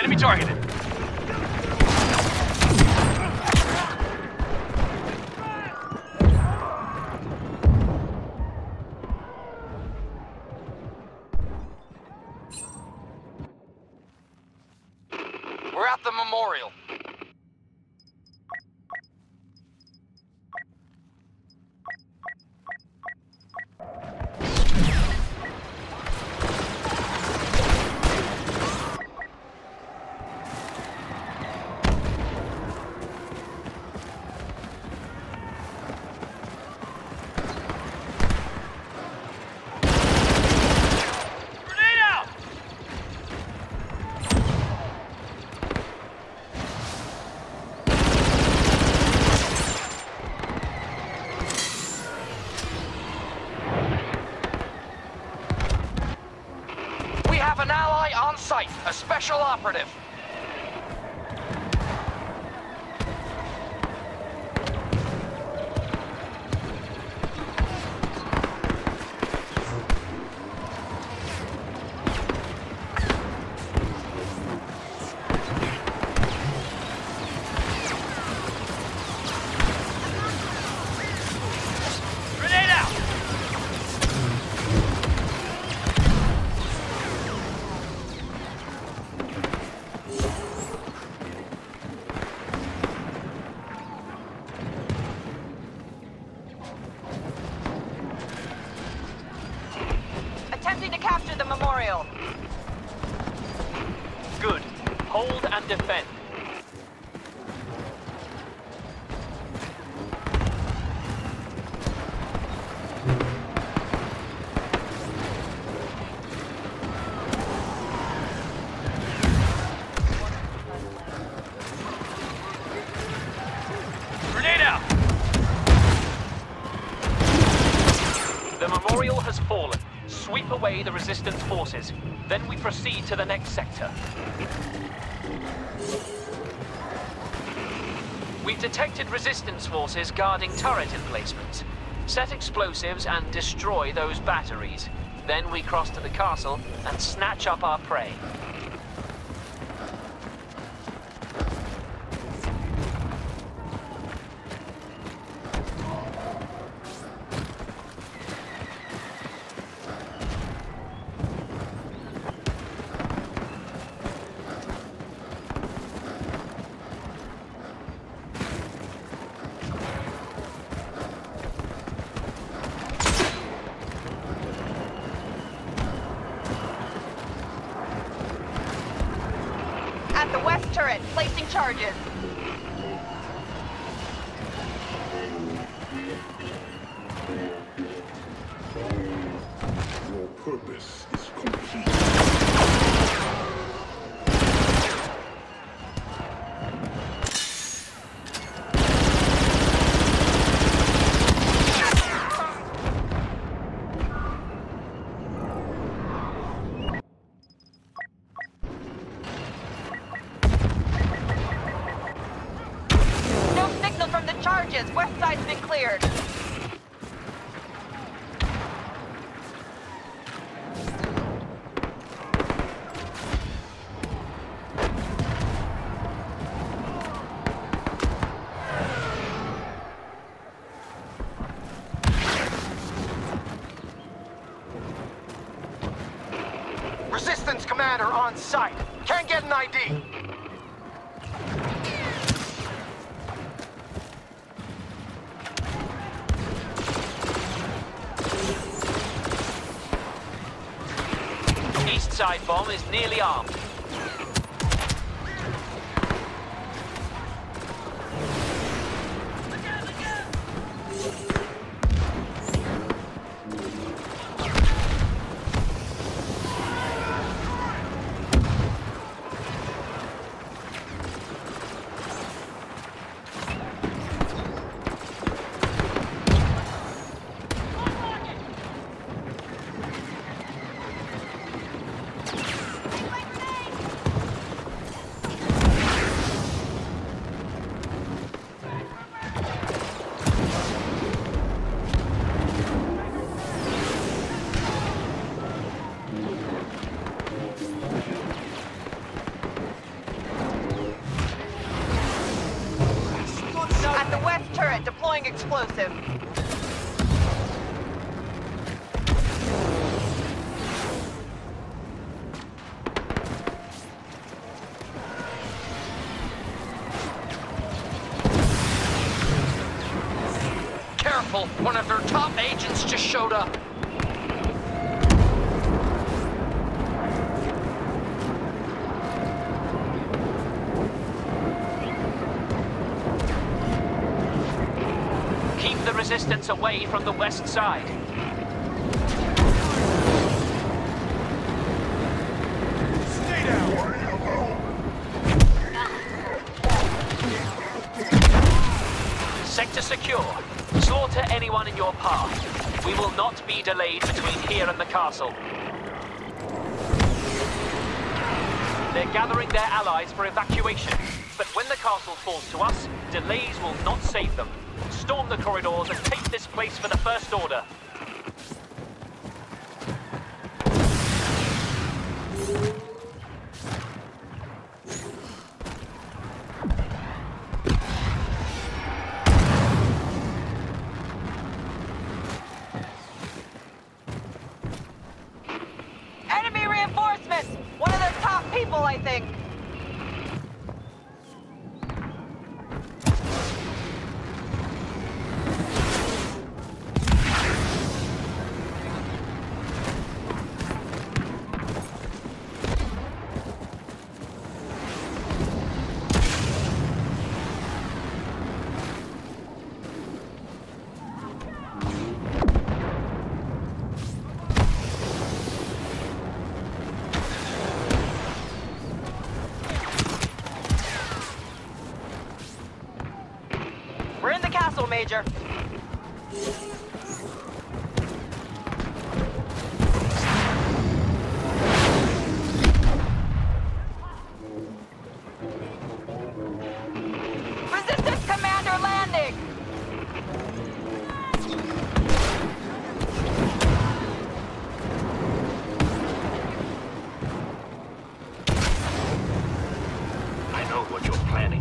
Enemy targeted. We're at the memorial. An ally on site, a special operative. Attempting to capture the memorial. Good. Hold and defend. Grenade out! The memorial has fallen. Sweep away the resistance forces. Then we proceed to the next sector. We've detected resistance forces guarding turret emplacements. Set explosives and destroy those batteries. Then we cross to the castle and snatch up our prey. At the west turret, placing charges. Your purpose is complete. No signal from the charges. West side's been cleared. Resistance commander on site. Can't get an ID. East side bomb is nearly armed. west turret, deploying explosive. Careful, one of their top agents just showed up. Keep the resistance away from the west side. Stay down! Sector secure. Slaughter anyone in your path. We will not be delayed between here and the castle. They're gathering their allies for evacuation. But when the castle falls to us, delays will not save them. Storm the corridors and take this place for the First Order. Enemy reinforcements! One of their top people, I think. We're in the castle, Major. Resistance Commander landing! I know what you're planning.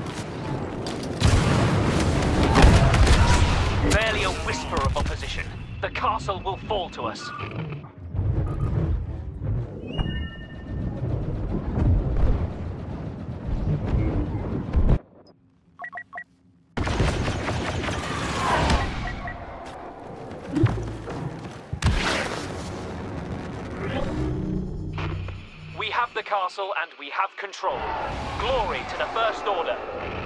Barely a whisper of opposition. The castle will fall to us. We have the castle and we have control. Glory to the First Order.